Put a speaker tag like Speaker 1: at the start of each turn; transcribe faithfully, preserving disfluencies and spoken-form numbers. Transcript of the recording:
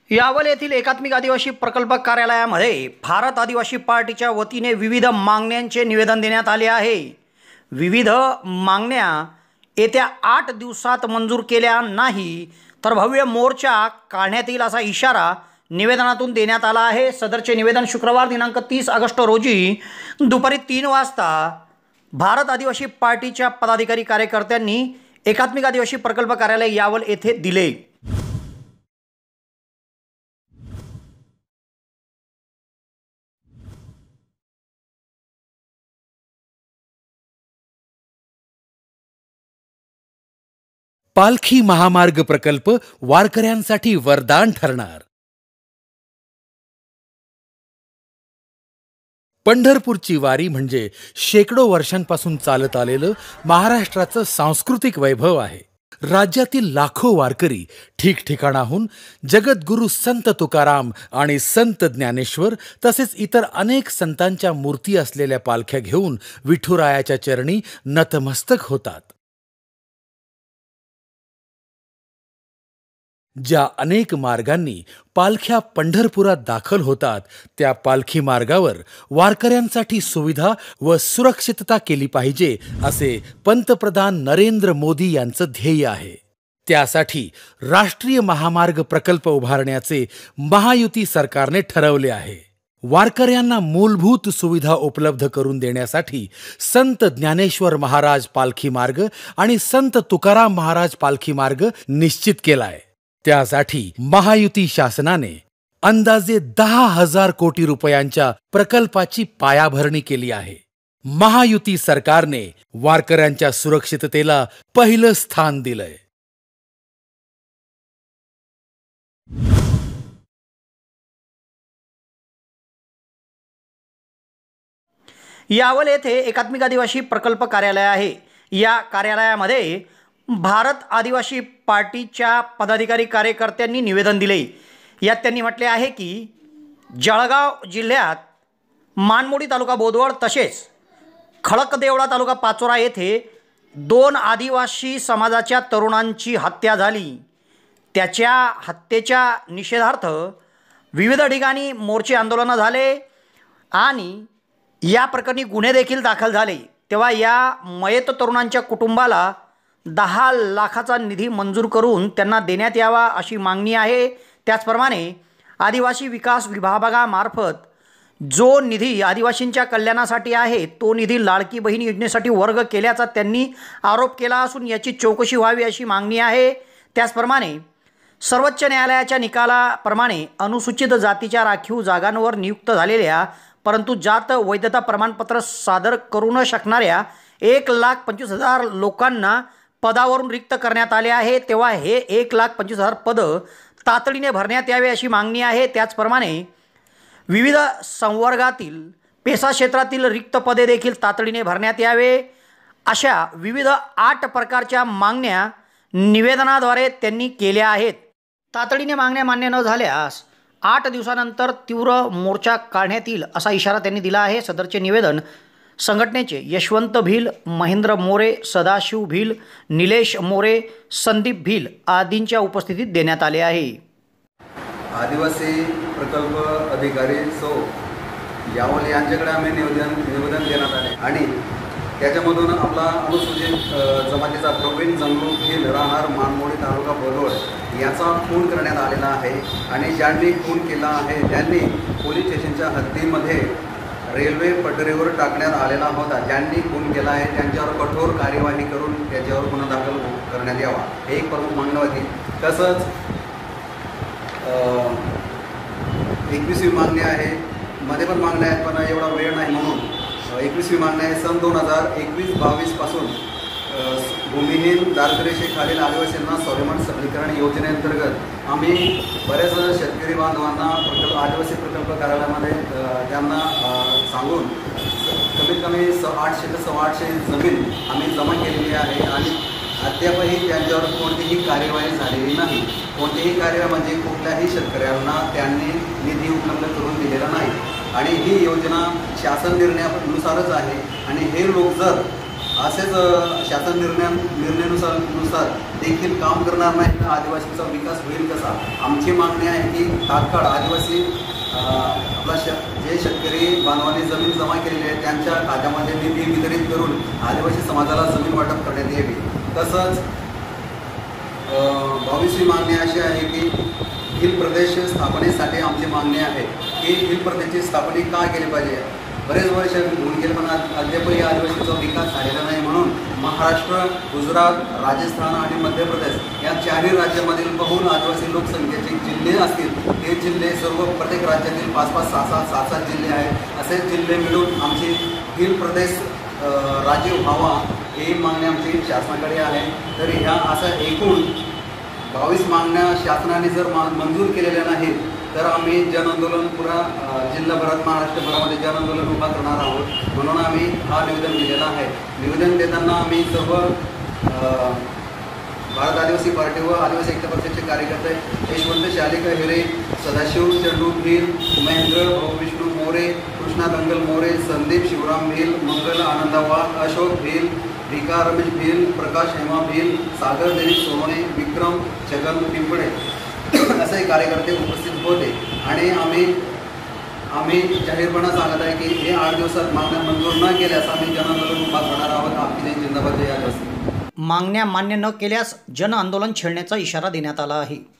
Speaker 1: यावल येथील एकात्मिक आदिवासी प्रकल्प कार्यालयामध्ये भारत आदिवासी पार्टीच्या वतीने विविध मागण्यांचे निवेदन देण्यात आले आहे। विविध मागण्या येत्या आठ दिवसात मंजूर केल्या नाही तर भव्य मोर्चा काढण्यात येईल असा इशारा निवेदनातून देण्यात आला आहे। सदरचे निवेदन शुक्रवार दिनांक तीस ऑगस्ट रोजी दुपारी तीन वाजता भारत आदिवासी पार्टीच्या पदाधिकारी कार्यकर्त्यांनी एकात्मिक आदिवासी प्रकल्प कार्यालय यावल येथे दिले।
Speaker 2: पालखी महामार्ग प्रकल्प वारकऱ्यांसाठी वरदान ठरणार। पंढरपूरची वारी म्हणजे शेकडो वर्षांपासून चालत आलेलं महाराष्ट्राचं सांस्कृतिक वैभव आहे। राज्यातील लाखो वारकरी ठिकठिकाणाहून जगद्गुरु संत तुकाराम आणि संत ज्ञानेश्वर तसेच इतर अनेक संतांच्या मूर्ती असलेल्या पालख्या घेऊन विठुरायाच्या चरणी नतमस्तक होतात। ज्या अनेक मार्गांनी पालख्या पंढरपुरात दाखल होतात त्या पालखी मार्गावर वारकऱ्यांसाठी सुविधा व सुरक्षितता केली पाहिजे असे पंतप्रधान नरेंद्र मोदी यांचं ध्येय आहे। त्यासाठी राष्ट्रीय महामार्ग प्रकल्प उभारण्याचे महायुती सरकारने ठरवले आहे। वारकऱ्यांना मूलभूत सुविधा उपलब्ध करून देण्यासाठी संत ज्ञानेश्वर महाराज पालखी मार्ग आणि संत तुकाराम महाराज पालखी मार्ग निश्चित केलाय। त्यासाठी महायुती शासनाने अंदाजे दहा हजार कोटी रुपयांच्या प्रकल्पाची पायाभरणी केली आहे। महायुती सरकारने वारकऱ्यांच्या सुरक्षिततेला पहिलं स्थान दिलंय।
Speaker 1: यावल येथे एकात्मिक आदिवासी प्रकल्प कार्यालय आहे। या कार्यालयामध्ये भारत आदिवासी पार्टीच्या पदाधिकारी कार्यकर्त्यांनी निवेदन दिले। यात त्यांनी म्हटले आहे की जळगाव जिल्ह्यात मानमोडी तालुका बोदवड तसेच खडकदेवळा तालुका पाचोरा येथे दोन आदिवासी समाजाच्या तरुणांची हत्या झाली। त्याच्या हत्येच्या निषेधार्थ विविध ठिकाणी मोर्चे आंदोलन झाले आणि या प्रकरणी गुन्हे देखील दाखल झाले। तेव्हा या मयत तरुणांच्या कुटुंबाला दहा लाखाचा निधी मंजूर करून त्यांना देण्यात यावा अशी मागणी आहे। त्याचप्रमाणे आदिवासी विकास विभागामार्फत जो निधी आदिवासींच्या कल्याणासाठी आहे तो निधी लाडकी बहीण योजनेसाठी वर्ग केल्याचा त्यांनी आरोप केला असून याची चौकशी व्हावी अशी मागणी आहे। त्याचप्रमाणे सर्वोच्च न्यायालयाच्या निकालाप्रमाणे अनुसूचित जातीच्या राखीव जागांवर नियुक्त झालेल्या परंतु जात वैधता प्रमाणपत्र सादर करू न शकणाऱ्या एक लाख पंचवीस हजार लोकांना पदावरून रिक्त करण्यात आले आहे। तेव्हा हे एक लाख पंचवीस हजार पद तातडीने भरण्यात यावे अशी मागणी आहे। त्याचप्रमाणे विविध संवर्गातील पेसा क्षेत्रातील रिक्त पदे देखील तातडीने भरण्यात यावे अशा विविध आठ प्रकारच्या मागण्या निवेदनाद्वारे त्यांनी केल्या आहेत। तातडीने मागण्या मान्य न झाल्यास आठ दिवसानंतर तीव्र मोर्चा काढण्यात येईल असा इशारा त्यांनी दिला आहे। सदरचे निवेदन संघटनेचे यशवंत भिल, महेंद्र मोरे, सदाशिव भिल, निलेश मोरे, संदीप भिल आदींच्या उपस्थितीत देण्यात आले आहे।
Speaker 3: आदिवासी प्रकल्प अधिकारी सौ यावल यांच्याकडे आम्ही निवेदन निवेदन देण्यात आले आणि त्याच्यामधून आपला अनुसूचित जमातीचा प्रवीण जंगलू भिल राहणार मानमोडी तालुका बोदवड याचा खून करण्यात आलेला आहे आणि ज्यांनी खून केला आहे त्यांनी पोलीस स्टेशनच्या हद्दीमध्ये रेल्वे पटरीवर टाकण्यात आलेला होता। ज्यांनी खून केला आहे त्यांच्यावर कठोर कार्यवाही करून त्याच्यावर गुन्हा दाखल करण्यात यावा हे एक प्रमुख मागणी होती। तसंच एकवीसवी मागणी आहे, मध्ये पण मागण्या आहेत पण एवढा वेळ नाही म्हणून एकवीसवी मागणी आहे। सन दोन हजार एकवीस बावीसपासून भूमिहीन दारिद्र्यरेषेखालील आदिवासींना स्वाभिमान सबलीकरण योजनेअंतर्गत आम्ही बऱ्याच शेतकरी बांधवांना प्रकल्प आदिवासी प्रकल्प कार्यालयामध्ये त्यांना सांगून कमीत कमी स आठशे ते सव्वा आठशे जमीन आम्ही जमा केलेली आहे आणि अद्यापही त्यांच्यावर कोणतीही कार्यवाही झालेली नाही। कोणतीही कार्यवाही म्हणजे कुठल्याही शेतकऱ्यांना त्यांनी निधी उपलब्ध करून दिलेला नाही आणि ही योजना शासन निर्णयानुसारच आहे आणि हे लोक जर असेच शासन निर्णय निर्णयानुसार नुसार देखील काम करणार नाही तर आदिवासीचा विकास होईल कसा? आमची मागणी आहे की तात्काळ आदिवासी आपला श जे शेतकरी बांधवांनी जमीन जमा केलेली आहे त्यांच्या खात्यामध्ये निधी वितरित करून आदिवासी समाजाला जमीन वाटप करण्यात यावी. तसंच बावीसवी मागणी अशी आहे की हिल प्रदेश स्थापनेसाठी आमची मागणी आहे की हिल प्रदेशची स्थापना का केली पाहिजे. बरेच वर्ष होऊन गेले पण अद्यापही आदिवासीचा विकास झालेला नाही. म्हणून महाराष्ट्र, गुजरात, राजस्थान आणि मध्य प्रदेश या चारही राज्यामधील बहुल आदिवासी लोकसंख्येचे जिल्हे असतील ते जिल्हे सर्व प्रत्येक राज्यातील पाच पाच सहा सात सात सात जिल्हे आहेत. असे जिल्हे मिळून आमची हिल प्रदेश राज्य व्हावा ही मागणी आमची शासनाकडे आहे. तर ह्या असा एकूण बावीस मागण्या शासनाने जर मा मंजूर केलेल्या नाहीत तर आम्ही जनआंदोलन पुरा जिल्हाभरात महाराष्ट्रभरामध्ये जनआंदोलन उभा करणार आहोत. म्हणून आम्ही हा निवेदन दिलेला आहे. निवेदन देताना आम्ही सर्व भारत आदिवासी पार्टी व आदिवासी ऐक्य पक्षाचे कार्यकर्ते यशवंत शालिका हिरे, सदाशिव चंडू भील, महेंद्र विष्णू मोरे, कृष्णा दंगल मोरे, संदीप शिवराम भील, मंगल आनंदा वाघ, अशोक भील, भिका रमेश भील, प्रकाश हेमा भील, सागर देवी सोनवणे, विक्रम छगन पिंपळे असे कार्यकर्ते उपस्थित होते. आणि आम्ही आम्ही जाहीरपणा सांगत आहे की हे आठ दिवसात मागण्या मंजूर न केल्यास आम्ही जनआंदोलन उभा करणार आहोत. आपली जय जिंदाबाद, जय आदिवासी.
Speaker 1: मागण्या मान्य न केल्यास जन आंदोलन छेडण्याचा इशारा देण्यात आला आहे.